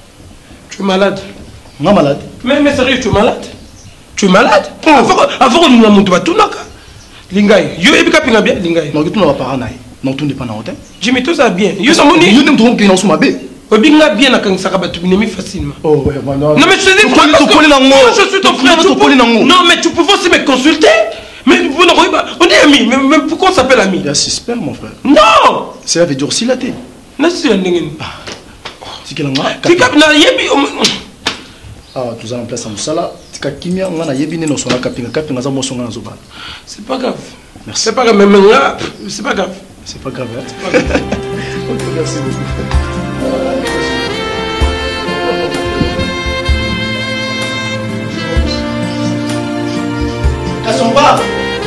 Tu es malade? Non, malade. Mais, mais sérieux, tu es malade? Tu es malade? Avant qu'on nous monte, tout n'a qu'à. Lingay, yo, et puis caping bien, Lingay. Non, tu n'as pas parlé. Non, tout n'est pas dans l'hôtel. Jimmy, tout ça bien. Yo, ça moni. Yo, ne me trompe que non, sous ma baie. Obinga bien na kang sakaba tu n'aimes facilement. Oh ouais, non. Non mais je te dis moi je suis ton frère. Non mais tu pouvais aussi me consulter. Mais vous n'avez pas. On est amis. Mais, mais pourquoi on s'appelle amis? Il y a six pères mon frère. Non. C'est avec durci la tête. Non c'est un dingue. C'est quel endroit? Tu cap na yebi. Ah tu as en place en sala. Tu cap kimia on a yebi ne sona capinga capinga za mo songa zoba. C'est pas grave. Merci. C'est pas grave mais là c'est pas grave. C'est pas grave. Ok merci beaucoup. Kassomba.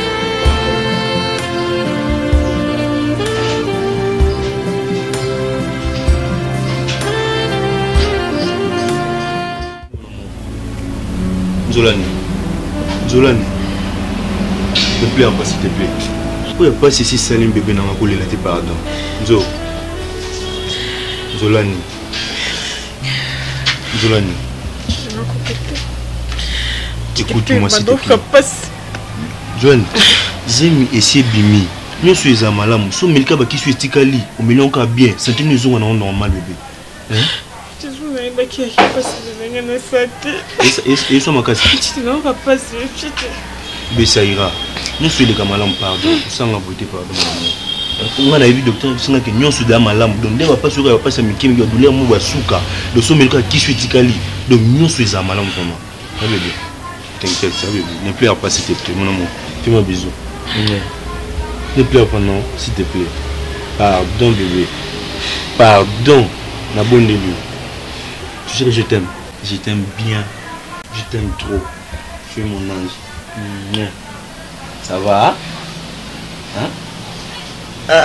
Zolani. Zolani. Ne pleure pas s'il te plaît. Pourquoi pas si c'est Salim bébé n'a pas la tes pardon. Zo. Zolani. Zolani. Écoute-moi s'il te plaît. Joanne, Zemi et Bimi. Nous sommes les amalam. Nous sommes les gens qui sont estikali. Au milieu on bien. C'est une maison normal bébé. Hein? Je vous ai dit qu'il y a pas de venir à Et et ça m'a cassé. Tu n'as pas passé. Mais ça ira. Nous sommes les gens malam pardon. Sans la beauté pardon. On a vu docteur qui sont que nous sommes des malam. Donc ne va pas sur va pas se mettre qui va donner mon basuka. Nous sommes les gens qui sont estikali. Donc nous sommes les amalam vraiment. Ça veut dire. T'inquiète, ça bébé. Ne pleure pas s'il te plaît, mon amour. Fais-moi un bisou. Ne pleure pas non, s'il te plaît. Pardon bébé. Pardon. La bonne début. Tu sais que je t'aime. Je t'aime bien. Je t'aime trop. Tu es mon ange. Ça va? Hein? Ah.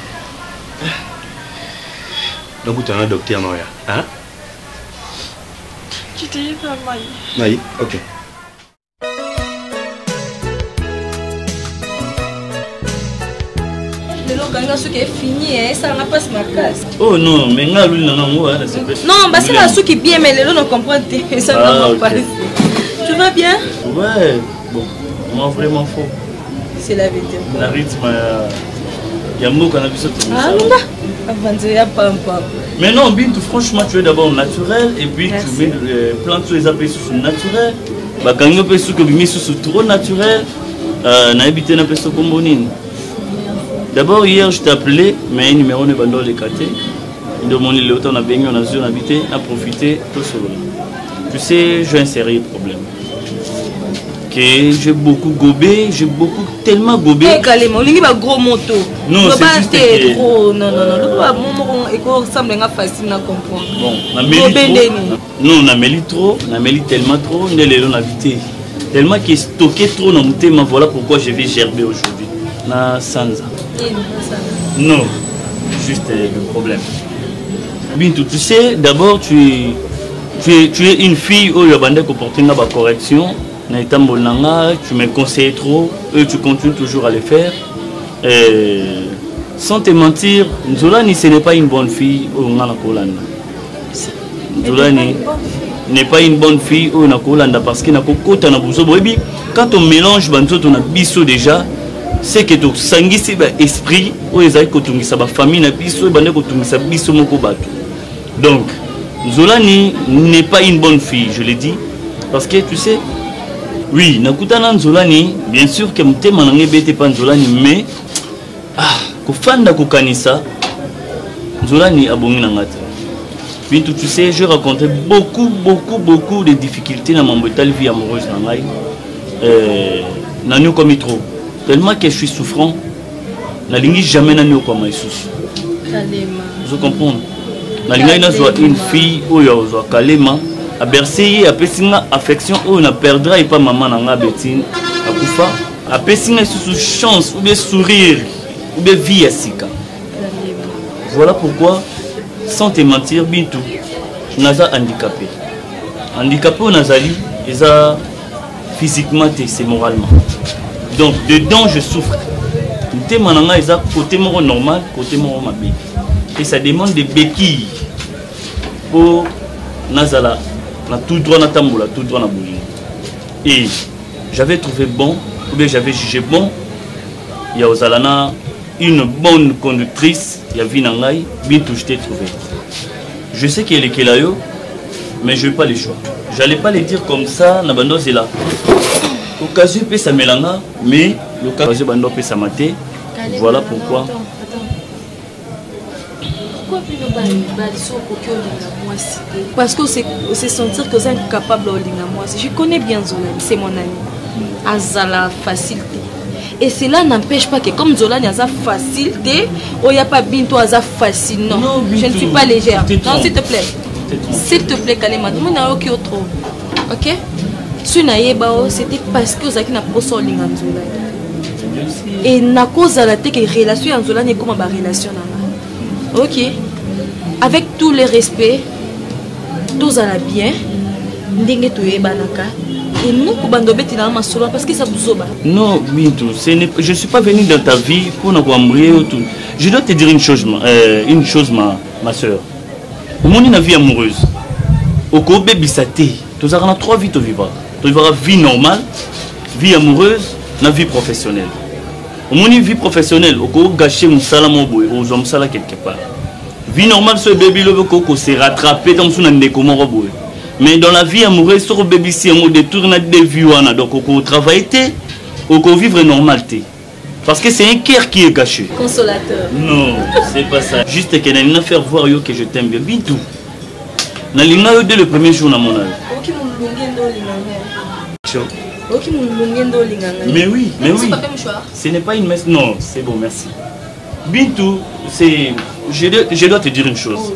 Donc tu es un docteur, non? Hein? Tu t'es dit pas mal. Oui, ok. Fini, hein? Ça n'a pas ma casse. Oh non, mais là, lui, non, non, non, bah c'est la soupe qui est bien, mais les gens ne comprennent pas. Ça ne va pas. Tu vas bien? Ouais, bon, moi vraiment faux. C'est la vérité. La rythme, il y a un mot qu'on a vu ça. Ah non, avant de dire pas pas. Mais non, Bintou, franchement, tu es d'abord naturel et puis merci. Tu mets euh, plein de choses appelées sous naturel. Bah, quand on peut sous que tu sous trop naturel, euh, on a habité un peu sous combonine. D'abord, hier, je t'ai appelé, mais un numéro n'est pas dans les quartiers. Il demandait le temps, on a baigné, on a vu, on a habité, on a profité, tout cela. Tu sais, j'ai un sérieux problème. Que j'ai beaucoup gobé, j'ai beaucoup tellement gobé. Eh, calme, il y a un gros moto. Non, c'est juste que... trop. Non, non, non. Il semble facile à comprendre. Bon, on a mêlé trop. Non, on a mêlé trop, on a mêlé tellement trop, on a les habité. Tellement qu'il est stocké trop dans mon thème, voilà pourquoi je vais gerber aujourd'hui. Na Sanza. Non, juste euh, le problème. Bintou, tu sais, d'abord, tu es, tu, es, tu es une fille où il y a des comportements de correction. Tu me conseilles trop, eux tu continues toujours à le faire. Et, sans te mentir, Nzolani ce n'est pas une bonne fille au Nganakolanda. Nzolani n'est pas une bonne fille au Nganakolanda parce que quand on mélange Banzoto na biso déjà, c'est que tu sangisi ba esprit ou ezali kotungisa ba famille na biso bande kotungisa biso moko bato. Donc Nzolani n'est pas une bonne fille, je l'ai dit, parce que tu sais, oui, nakutana Nzolani, bien sûr que mtema nange bete pa Nzolani, mais ah, kofanda kokanisa Nzolani abongi na ngata. Bintou, tu sais, j'ai rencontré beaucoup, beaucoup, beaucoup de difficultés dans mon vie amoureuse na ngai. Euh, nanyo comme trop. Tellement que je suis souffrant, la ligne jamais nanyo comme Maïsous. Kalema. Vous comprenez? La ligne n'a soit une fille ou ya soit Kalema. A bercer, a pessinga affection ou na perdra et pas maman nanga betine. A kufa, a pessinga sous chance ou bien sourire ou bien vie à sika. Voilà pourquoi, sans te mentir, Bintou, naza handicapé. Handicapé ou nazali, eza physiquement c'est moralement. Donc dedans je souffre. Nte mananga eza côté moro normal, côté moro mabe. Et ça demande des béquilles pour nazala. Na tout droit na tamboula, tout droit na boulin. Et j'avais trouvé bon, ou bien j'avais jugé bon, il y a Ozalana une bonne conductrice, il y a Vinangai, Bintou je t'ai trouvé. Je sais qu'elle est Kelayo, mais je n'ai pas le choix. J'allais pas les dire comme ça, Nabando c'est là. Occasion peut ça mélanga, mais l'occasion Bando peut ça mater. Voilà pourquoi. Pourquoi plus nous parce que c'est sentir que vous êtes incapable de moi. Je connais bien Zolani, c'est mon ami. Azala facilité. Et cela n'empêche pas que comme Zolani a facilité, il n'y a pas Bintou Aza facile. Non, non je ne suis pas légère. Non, s'il te plaît. S'il te plaît, Kalema. Tout le monde a ok trop. Ok? Si c'était parce que vous avez une approche sur Zolani. Et na cause de la relation en Zolani comme ma relation. Ok, avec tout le respect, tout allait bien. Et nous, parce que ça vous oba. Non, Bintou, je ne suis pas venu dans ta vie pour nous embrouiller autour. Je dois te dire une chose, euh, une chose ma, ma soeur. Au monde, une vie amoureuse. Au Kobe Bisate, tu as trois vies à vivre. Tu vivras vie normale, vie amoureuse, la vie professionnelle. Au monde, vie professionnelle, au Kobe gâcher mon salam au bout, aux hommes salam quelque part. Vie normale, ce bébé le coco s'est rattrapé dans son indécommon robot. Mais dans la vie amoureuse, ce bébé si on détourne des vies, donc au travail, au vivre normalité. Parce que c'est un cœur qui est gâché. Consolateur. Non, c'est pas ça. Juste que je faire voir que je t'aime bien. Bintou. Je l'ai dès le premier jour dans mon âge. Mais oui, mais oui. Ce n'est pas une messe. Non, c'est bon, merci. Bintou, c'est. Je, je dois te dire une chose.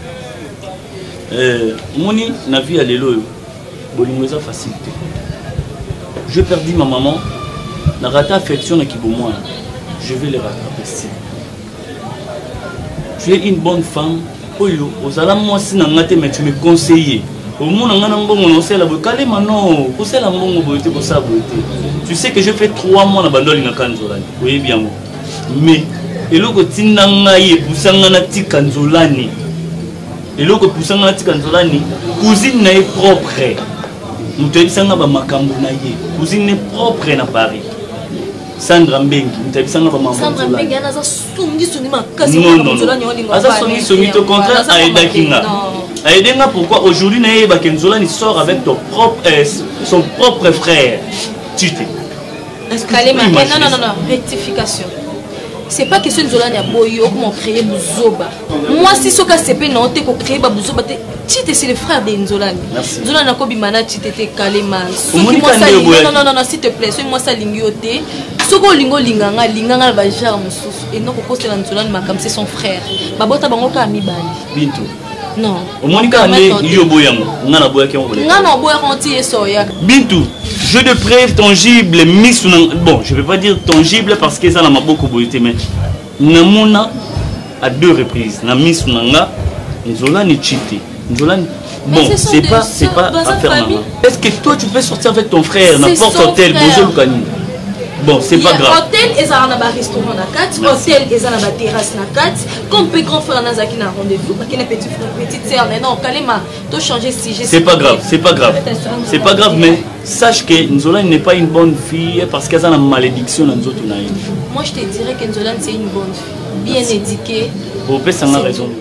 Euh, Moni, na vie à l'élo, bonne facilité. Je perdis ma maman, na rata affection qui pour moi. Je vais les rattraper. Tu es une bonne femme. Oyo, aux alam moi si n'angate mais tu me conseillais. Au monde on a un bon on sait la bocale maintenant. Pour ça la bon beauté pour ça beauté. Tu sais que je fais trois mois na bandoli na Kanzolani. Oui bien. Mais et loko tinanga ye pusanga na tikanzolani. Et loko pusanga na tikanzolani, cousine na est propre. Nous te disanga ba makambo na ye. Cousine est propre na Paris. Sandra Mbengi, nous te disanga ba makambo. Sandra Mbengi na za sungi sungi makasi non non non. Asa sungi sungi au contraire aida kinga. Aida pourquoi aujourd'hui na ye ba Kenzolani sort avec ton propre euh, son propre frère. Tu t'es. Est-ce que non non non non rectification. C'est pas question de Zolani à Boyo, comment créer Bouzoba. Moi, si ce cas c'est pas non, t'es qu'on crée Bouzoba, Tite c'est le frère de Nzolani. Zolani a kobi mana Tite te Kalema. Non non non non s'il te plaît, moi ça lingioté. Soko lingo linganga linganga va gérer mon souffle et non qu'on poste Nzolani ma comme c'est son frère. Babota bango ka mi bali. Bintou. Non. Au moins quand on est yo boyang, on a boya qui on voulait. Non non boya quand il soya. Bintou. Jeu de preuve tangible, mis bon, je ne vais pas dire tangible parce que ça n'a pas beaucoup beauté, mais namona à deux reprises na miss nanga nzola ni cheaté nzola bon c'est pas c'est pas affaire maman. Est-ce que toi tu peux sortir avec ton frère n'importe hôtel bonjour Lukani? Bon, c'est pas grave. Hôtel, ils ont un restaurant à quatre. Hôtel, ils ont une terrasse à quatre. Comme peut grand frère dans un rendez-vous, parce qu'il y a petit frère, petite sœur. Non, Kalema, tu changer si j'ai. C'est pas grave, c'est pas grave. C'est pas grave, mais sache que Nzola n'est pas une bonne fille parce qu'elle a une malédiction dans notre naïf. Moi, je te dirais que Nzola c'est une bonne fille, bien éduquée. Au père, ça a raison.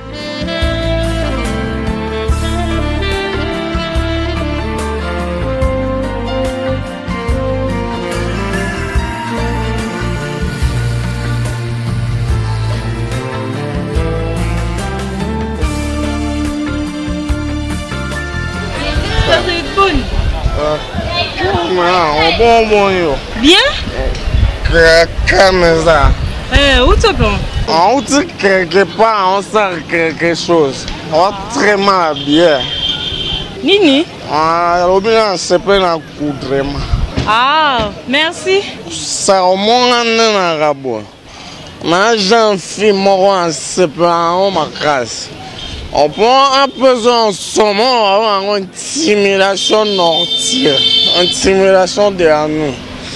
Bien? Camisa. Eh, où tu vas? On dit quelque part, on sent quelque chose. On très mal bien. Nini? Ah, l'obéissance, c'est pas la coudre. Ah, merci. Ça au moins un rabo. Ma jeune fille m'a c'est pas en ma casse. On prend un peu de saumon, on va avoir une simulation nordique, une simulation de nous.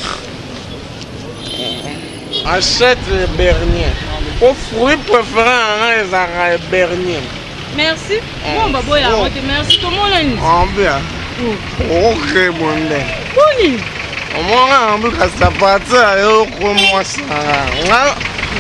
Achète les berniers. Au fruit préféré, les arrêts berniers. Merci. Bon, bah, bon, merci. Tout le monde est en bien. Ok, bon, bien. Oui. Au moins, on veut que ça parte, et au moins, ça.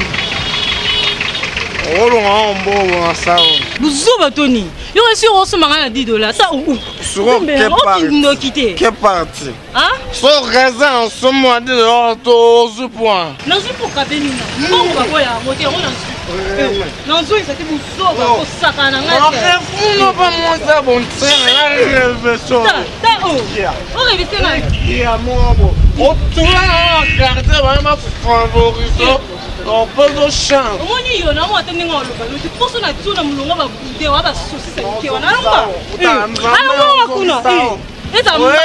Bouzoba Tony, il y a reçu au sommet à dix dollars. Ça où? Sur quelle partie? Hein? Sur raison, ce mois de l'auto, ce point. Non, c'est pour Kabemina. Non, on va voir la moitié. Non, c'est ça qui vous sauve. Pour ça, on a un peu. Non, pas moi, ça, bon, c'est un peu. T'as où? On va éviter là. Il y a moi, bon. Au tout là, regardez, on va favoriser. On peut le chanter. On y a un attendez on le tu penses on a tout dans mon va goûter on va saucer ça qui on a là. Ah non kuna. Et ça moi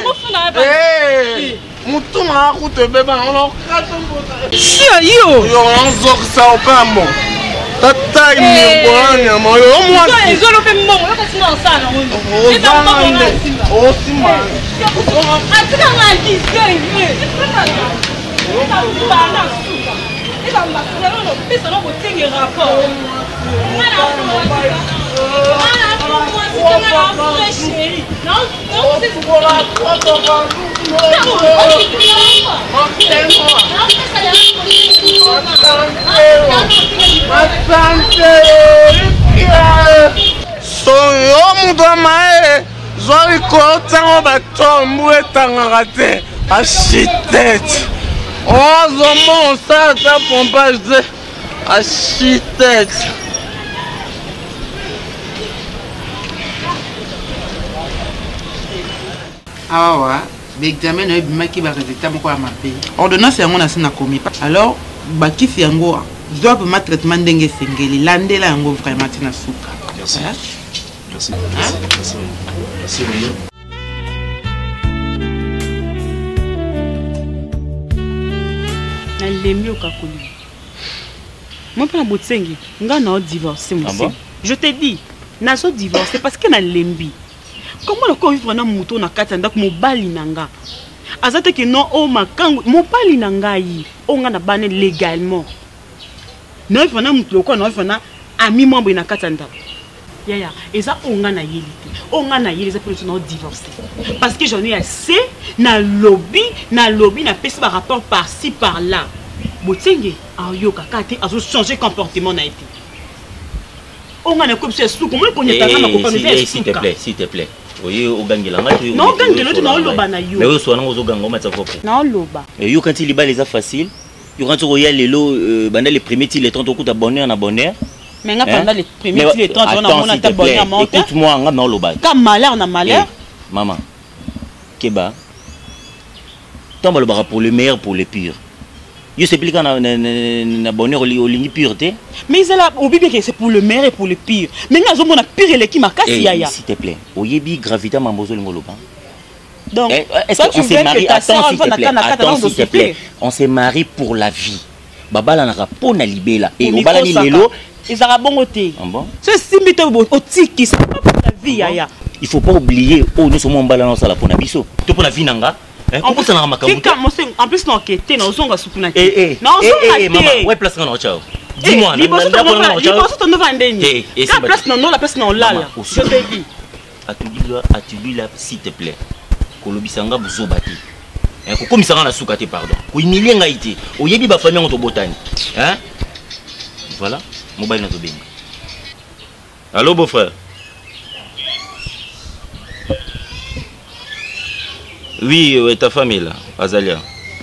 eh mutu na route bébé on a quatre si yo yo on zok ça au pambo. Tata ni bwana mo yo moi. Toi ils ont fait mon là parce que non ça non. Et ça moi oh si moi. Ah tu quand on dit que c'est pas ça. Et ça m'a fait non mais ça non vous tenir rapport. Voilà voilà chérie. Non non c'est pour la so yo mudamae zoli ko tango batombu etangaka te architecte. Oh, zombon, ça, ça, pompage de architecte. Ah ouais, l'examen est bien qui va résultat mon quoi m'appeler. Ordonnance c'est on a ça n'a commis pas. Alors, bah qui fait un go, je dois pour ma traitement dengue sengeli, landé là un go vraiment tina souka. Merci. Merci. Merci. Merci. Nalembi okakoli. Moi pour la botsengi, nga na divorcer monsieur. Je te dis, na so divorcer parce que na lembi. Comment le ko vivre na muto na kati ndak mobali nanga. Azate que non o makangu mobali nanga yi, o nga na bane légalement. Na vivre na muto ko na vivre na ami membre na kati ndak. Ya ya, eza o nga na yelite. O nga na yelite pour na divorcer. Parce que j'en ai assez na lobby, na lobby na pesi par rapport par-ci par-là. Botenge ayo kakate azo changer comportement na été. On a comme c'est sous comment qu'on y a na ko s'il te plaît, s'il te plaît. Oui, au gangela nga tu. Non, gangela tu na loba na yo. Mais au soir na ozo gango matsa foko. Na loba. Et yo quand il ba les a facile, yo quand tu royal lelo banda les premiers les trente coup bonheur na bonheur. Mais nga pendant les premiers les trente on a mon ta bonheur monter. Écoute-moi, nga na loba. Comme malheur na malheur. Maman. Keba. Tombe le bara pour le meilleur pour le pire. Je sais plus quand on a bonheur au ligne pureté. Mais c'est là, au bibi que c'est pour le meilleur et pour le pire. Mais nous avons pire et qui m'a cassé yaya. S'il te plaît, au yebi gravité mambozo ngoloba. Donc, est-ce qu'on s'est marié? Attends, s'il te plaît. Attends, s'il te plaît. On s'est marié pour la vie. babala naka pona libela et obala ni lelo ezaka bongo te. Ah bon? C'est simbi to otiki ça pas la vie yaya. Il faut pas oublier oh nous sommes mbala na sala pona biso. To pona vie nanga. Hein? Comment ça na makambo? En plus non kete na ozonga supuna. Eh eh. Na ozonga te. Maman, ouais place na chao. Dis-moi, liboso to no liboso to no vandeni. La place non non la place non lala. Je te dis. Atudila atudila s'il te plaît. Kolobisanga buzobati. Hein, comme ça na suka te pardon. Ko humilier nga ité. Oyebi ba famille to botani. Hein? Voilà, mobile na to benga. Allô beau-frère. Oui, ouais, ta famille là, Azalia.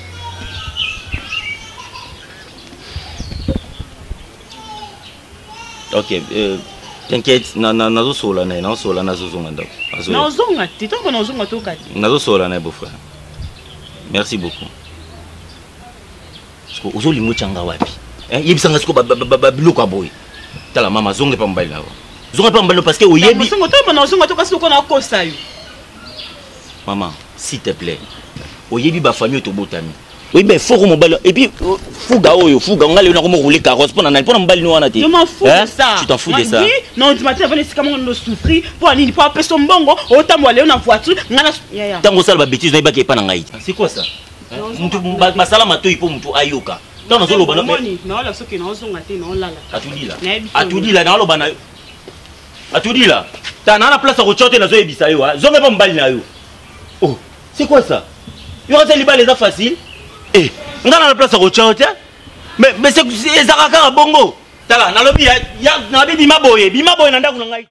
Ok, euh, t'inquiète, na na nazo sola na nazo sola nazo zonga ndako. Nazo zonga, tu t'en connais nazo zonga to kati. Nazo sola na beau-frère. Merci beaucoup. Parce que ozoli mochanga wapi? Hein, yebisanga siko ba ba biloko aboy. Tala mama zonga pa mbali lawa. Zonga pa mbali parce que oyebi. Zonga to ba na zonga to kasi ko na kosa yo. Maman, s'il te plaît. Oyebi ba famille to botami. Oui ben faut que mon bal et puis fuga oyo fuga ngale na komo rouler carrosse pour na pour mbali no wana te. Je m'en fous de ça. Tu t'en fous de ça. Non, tu m'as dit venir comment on souffrir pour aller pour appeler son bongo autant moi aller en voiture ngana yaya. Tango sala ba bêtise na ibaki pa na ngai. C'est quoi ça? Mtu masala matoi po mtu ayoka. Non non solo bana. Non la soki na ozonga te na olala. Atudila. Atudila na loba na yo. Atudila. Ta na na place ko chote na zo ebisa yo. Zonga pa mbali na yo. Oh, c'est quoi ça? Il y aura des balles facile. Eh, on a la place à Rochard. Mais mais c'est Zaraka Bongo. Tala, na lobi ya na bi bima boye, bima boye nanda kunangai.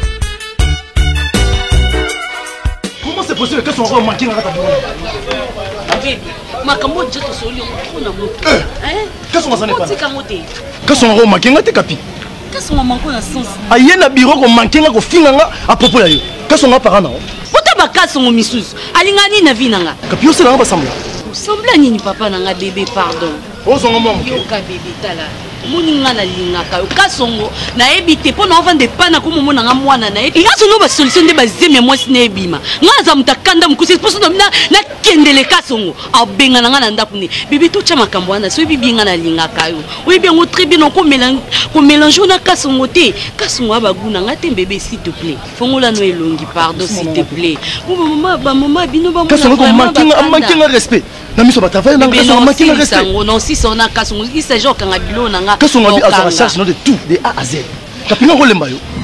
Comment c'est possible que son roi manque na kata bongo? Baby, makambo jeto soli on na moto. Hein? Qu'est-ce qu'on s'en est pas? Tika moté. Que son roi manque na te kapi. Qu'est-ce qu'on manque na sens? Aye na bureau ko manque na ko finanga à propos ya yo. Qu'est-ce qu'on a par an? Bakasa mon misusu alingani na vinanga kapio sala ba sambla sambla nini papa nanga bébé pardon ozonga mom yo ka bébé tala moninga na lingaka yo kasongo na ebite pona ovande pana ko momo nanga mwana na e aso no ba solution de bazeme moi sine ebima nga za mutakanda mukusi poso na na kendele kasongo abenga nanga na ndaku ne bébé to cha makambo wana so bibi nga na lingaka yo oui bien on très bien on ko mélange ko mélange na kasongo te kasongo abaguna nga te bébé s'il te plaît fongola no elongi pardon s'il te plaît maman ba maman bino ba kasongo ko mankinga mankinga respect na miso ba travailler na kasongo mankinga respect non si ça on a kasongo il s'agit kanga bilo nanga kasongo bi azora charge no de tout de A à Z kapinga ko lemba yo